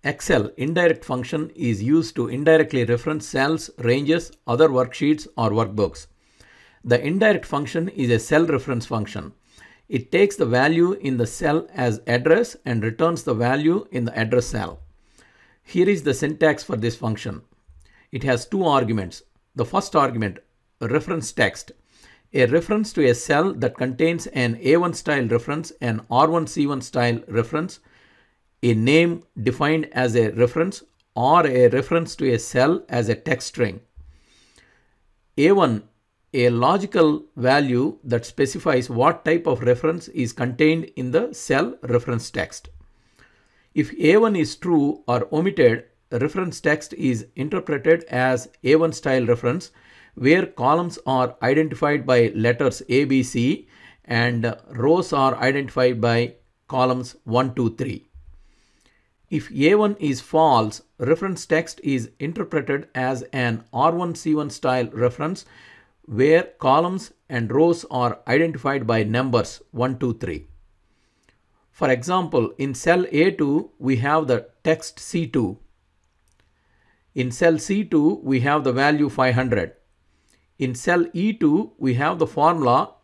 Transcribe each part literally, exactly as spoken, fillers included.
Excel indirect function is used to indirectly reference cells, ranges, other worksheets, or workbooks. The indirect function is a cell reference function. It takes the value in the cell as address and returns the value in the address cell. Here is the syntax for this function. It has two arguments. The first argument, reference text, a reference to a cell that contains an A one style reference, an R one C one style reference, a name defined as a reference, or a reference to a cell as a text string. A one, a logical value that specifies what type of reference is contained in the cell reference text. If A one is true or omitted, reference text is interpreted as A one style reference, where columns are identified by letters A, B, C, and rows are identified by columns one, two, three. If A one is false, reference text is interpreted as an R one C one style reference, where columns and rows are identified by numbers one, two, three. For example, in cell A two, we have the text C two. In cell C two, we have the value five hundred. In cell E two, we have the formula.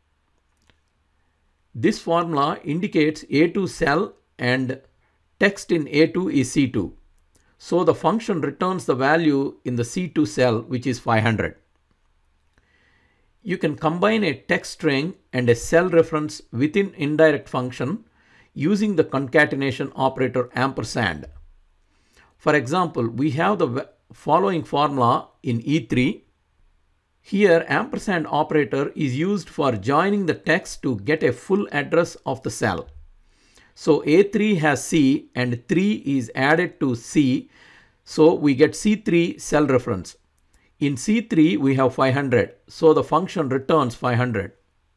This formula indicates A two cell and text in A two is C two. So the function returns the value in the C two cell, which is five hundred. You can combine a text string and a cell reference within indirect function using the concatenation operator ampersand. For example, we have the following formula in E three. Here, ampersand operator is used for joining the text to get a full address of the cell. So A three has C and three is added to C. So we get C three cell reference. In C three, we have five hundred. So the function returns five hundred.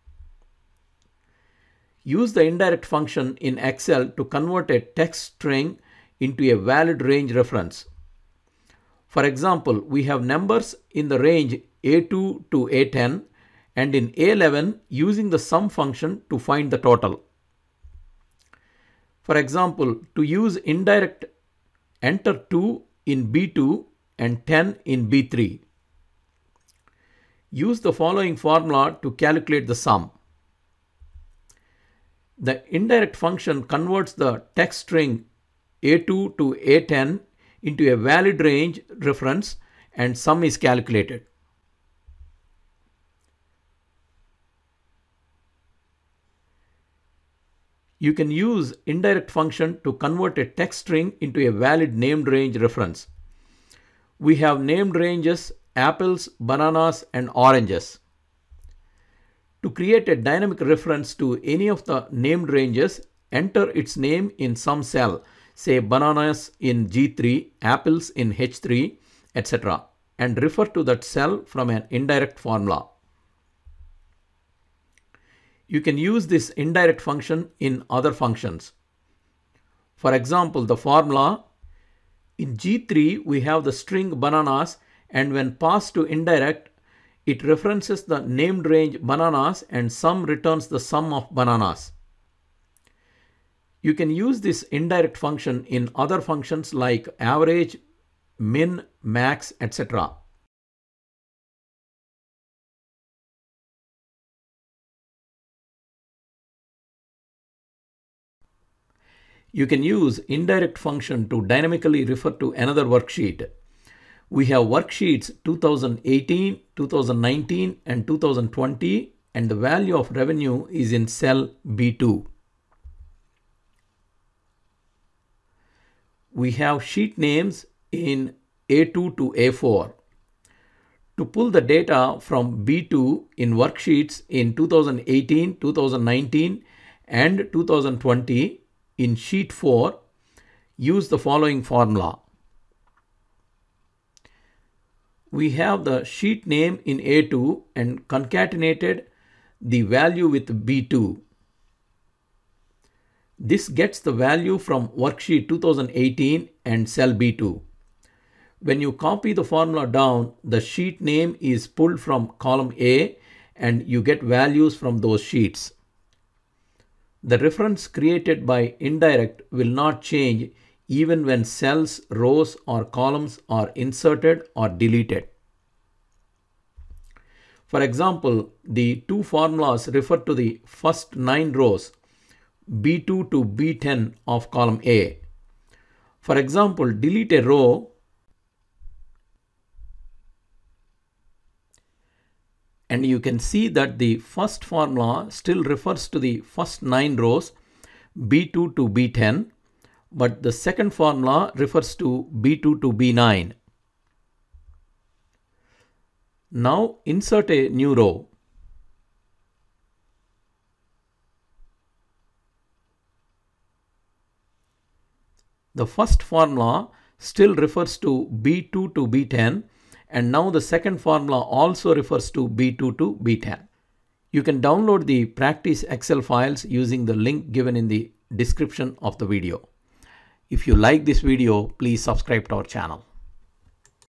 Use the indirect function in Excel to convert a text string into a valid range reference. For example, we have numbers in the range A two to A ten and in A eleven using the sum function to find the total. For example, to use indirect, enter two in B two and ten in B three. Use the following formula to calculate the sum. The indirect function converts the text string A two to A ten into a valid range reference and sum is calculated. You can use indirect function to convert a text string into a valid named range reference. We have named ranges apples, bananas, and oranges. To create a dynamic reference to any of the named ranges, enter its name in some cell, say bananas in G three, apples in H three, et cetera, and refer to that cell from an indirect formula. You can use this indirect function in other functions. For example, the formula in G three, we have the string bananas, and when passed to indirect, it references the named range bananas and sum returns the sum of bananas. You can use this indirect function in other functions like average, min, max, et cetera. You can use indirect function to dynamically refer to another worksheet. We have worksheets two thousand eighteen, two thousand nineteen, and two thousand twenty, and the value of revenue is in cell B two. We have sheet names in A two to A four. To pull the data from B two in worksheets in two thousand eighteen, two thousand nineteen, and two thousand twenty, in sheet four, use the following formula. We have the sheet name in A two and concatenated the value with B two. This gets the value from worksheet two thousand eighteen and cell B two. When you copy the formula down, the sheet name is pulled from column A and you get values from those sheets. The reference created by indirect will not change even when cells, rows, or columns are inserted or deleted. For example, the two formulas refer to the first nine rows, B two to B ten of column A. For example, delete a row and you can see that the first formula still refers to the first nine rows, B two to B ten, but the second formula refers to B two to B nine. Now insert a new row. The first formula still refers to B two to B ten, and now the second formula also refers to B two to B ten. You can download the practice Excel files using the link given in the description of the video. If you like this video, please subscribe to our channel.